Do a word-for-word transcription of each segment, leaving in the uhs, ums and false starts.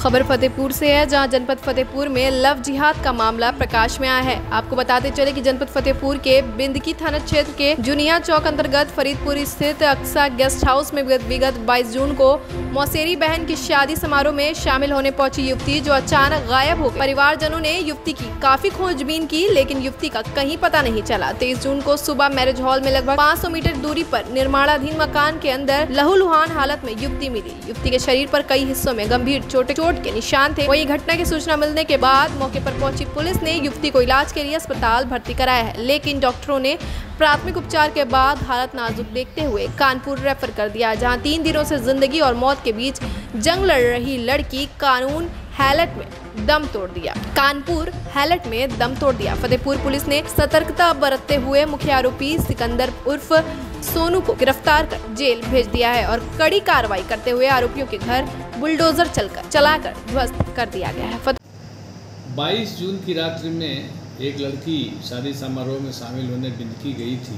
खबर फतेहपुर से है, जहां जनपद फतेहपुर में लव जिहाद का मामला प्रकाश में आया है। आपको बताते चले कि जनपद फतेहपुर के बिंदकी थाना क्षेत्र के जुनिया चौक अंतर्गत फरीदपुर स्थित अक्सा गेस्ट हाउस में विगत बाईस जून को मौसेरी बहन की शादी समारोह में शामिल होने पहुंची युवती जो अचानक गायब हो गई। परिवारजनों ने युवती की काफी खोजबीन की, लेकिन युवती का कहीं पता नहीं चला। तेईस जून को सुबह मैरिज हॉल में लगभग पाँच सौ मीटर दूरी पर निर्माणाधीन मकान के अंदर लहूलुहान हालत में युवती मिली। युवती के शरीर पर कई हिस्सों में गंभीर चोट चोट के निशान थे। वहीं घटना की सूचना मिलने के बाद मौके पर पहुंची पुलिस ने युवती को इलाज के लिए अस्पताल भर्ती कराया है, लेकिन डॉक्टरों ने प्राथमिक उपचार के बाद हालत नाजुक देखते हुए कानपुर रेफर कर दिया, जहां तीन दिनों से जिंदगी और मौत के बीच जंग लड़ रही लड़की कानून हैलट में दम तोड़ दिया कानपुर हैलट में दम तोड़ दिया। फतेहपुर पुलिस ने सतर्कता बरतते हुए मुख्य आरोपी सिकंदर उर्फ सोनू को गिरफ्तार कर जेल भेज दिया है और कड़ी कार्रवाई करते हुए आरोपियों के घर बुलडोजर चलकर चलाकर ध्वस्त कर दिया गया है। बाईस जून की रात्रि में एक लड़की शादी समारोह में शामिल होने बिंदकी गई थी।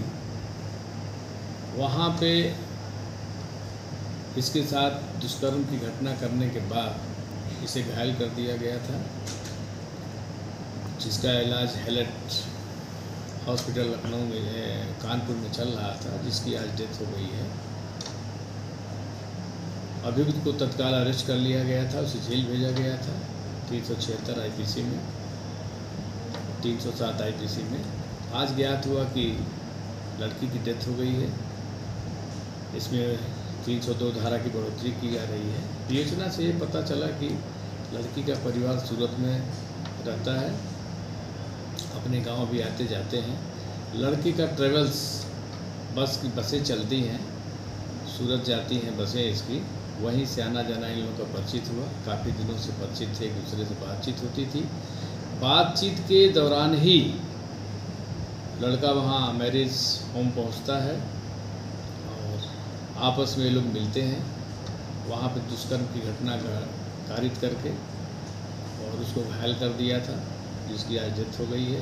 वहाँ पे इसके साथ दुष्कर्म की घटना करने के बाद इसे घायल कर दिया गया था, जिसका इलाज हेलट हॉस्पिटल लखनऊ में कानपुर में चल रहा था, जिसकी आज डेथ हो गई है। अभियुक्त को तत्काल अरेस्ट कर लिया गया था, उसे जेल भेजा गया था तीन सौ छिहत्तर आई पी सी में, तीन सौ सात आई पी सी में। आज ज्ञात हुआ कि लड़की की डेथ हो गई है। इसमें तीन सौ दो धारा की बढ़ोतरी की जा रही है। विवेचना से ये पता चला कि लड़की का परिवार सूरत में रहता है, अपने गांव भी आते जाते हैं। लड़की का ट्रेवल्स बस की बसें चलती हैं, सूरत जाती हैं बसें इसकी, वहीं से आना जाना इन लोगों का परिचित हुआ। काफ़ी दिनों से परिचित थे, एक दूसरे से बातचीत होती थी। बातचीत के दौरान ही लड़का वहाँ मैरिज होम पहुँचता है और आपस में ये लोग मिलते हैं। वहाँ पे दुष्कर्म की घटना कारित करके और उसको घायल कर दिया था, जिसकी आज डेथ हो गई है।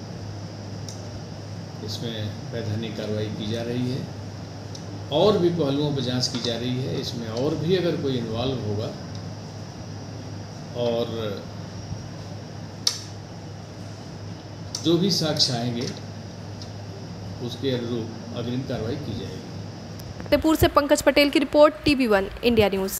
इसमें वैधानिक कार्रवाई की जा रही है और भी पहलुओं पर जांच की जा रही है। इसमें और भी अगर कोई इन्वॉल्व होगा और जो भी साक्ष्य आएंगे उसके अनुरूप अग्रिम कार्रवाई की जाएगी। फतेहपुर से पंकज पटेल की report, T V one India news.